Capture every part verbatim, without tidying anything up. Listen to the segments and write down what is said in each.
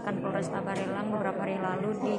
dilaksanakan Polresta Barelang beberapa hari lalu di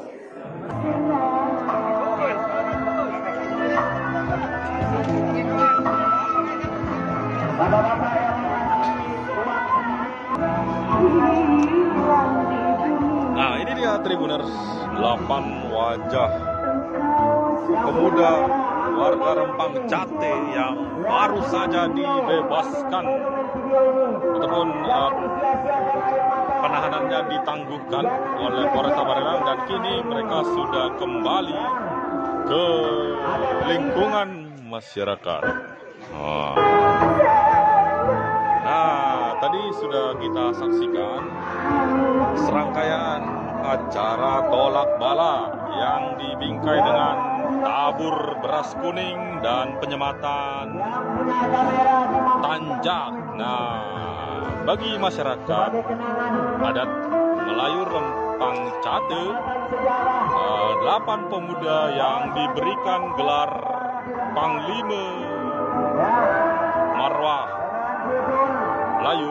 Nah, ini dia Tribuners, delapan wajah pemuda warga Rempang Cate yang baru saja dibebaskan ataupun uh, penahanannya ditangguhkan oleh Polresta Barelang, dan kini mereka sudah kembali ke lingkungan masyarakat. Oh. Nah, tadi sudah kita saksikan serangkaian acara tolak bala yang dibingkai dengan tabur beras kuning dan penyematan tanjak. Nah, bagi masyarakat adat Melayu Rempang Cate, uh, delapan pemuda yang diberikan gelar Panglima Marwah Melayu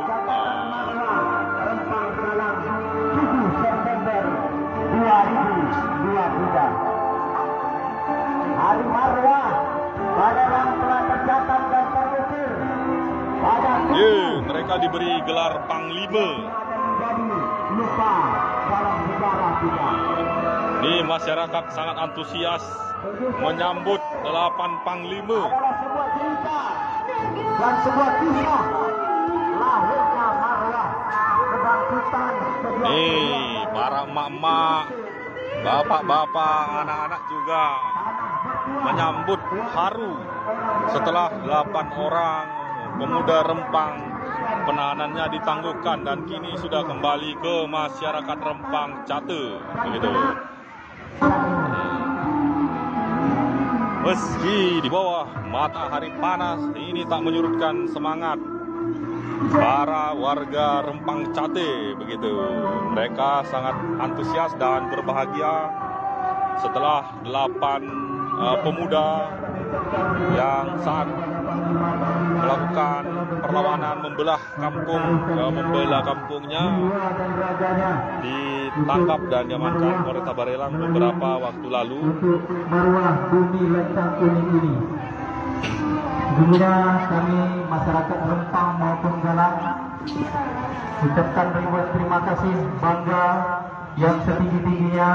Hari Marwah Barelang telah tercatat dan terukir pada yeah, mereka diberi gelar Panglima. lupa dalam sejarah kita. Ini masyarakat sangat antusias menyambut delapan Panglima. Adalah sebuah cerita dan sebuah kisah lahirnya Marwah, kebangkitan kedua. Nih, para emak-emak, bapak-bapak, anak-anak juga menyambut haru setelah delapan orang pemuda Rempang penahanannya ditangguhkan dan kini sudah kembali ke masyarakat Rempang Cate, begitu. Meski di bawah matahari panas, ini tak menyurutkan semangat para warga Rempang Cate, begitu. Mereka sangat antusias dan berbahagia setelah delapan uh, pemuda yang saat melakukan perlawanan membelah kampung, uh, membelah kampungnya ditangkap dan diamankan Polresta Barelang beberapa waktu lalu. Untuk Marwah Bumi Lencang Kuning ini, sebelumnya kami masyarakat Rempang maupun Galang ucapkan ribuan terima kasih, bangga yang setinggi-tingginya.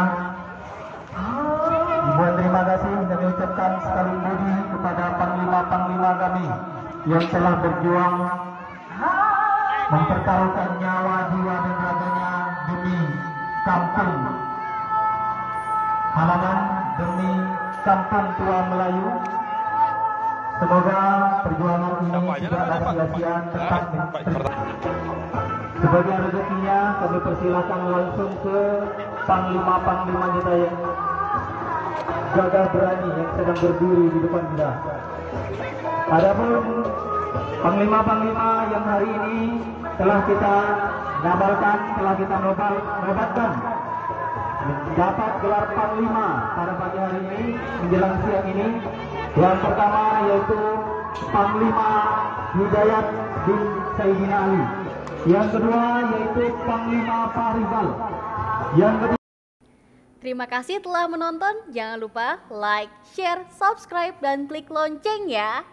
Ribuan terima kasih kami ucapkan sekali budi kepada panglima-panglima kami yang telah berjuang mempertaruhkan nyawa, jiwa dan raganya demi kampung halaman, demi kampung tua Melayu. Semoga perjuangan ini tidak ada sia-sia, tetap sebagai rezekinya. Kami persilakan langsung ke panglima-panglima kita yang gagah berani yang sedang berdiri di depan kita. Adapun panglima-panglima yang hari ini telah kita nabalkan, telah kita nobal, nobatkan dapat gelar panglima pada pagi hari ini menjelang siang ini. Yang pertama yaitu Panglima Hidayat bin Sayyidina Ali. Yang kedua yaitu Panglima Farizal. Yang ketiga. Terima kasih telah menonton. Jangan lupa like, share, subscribe, dan klik lonceng ya.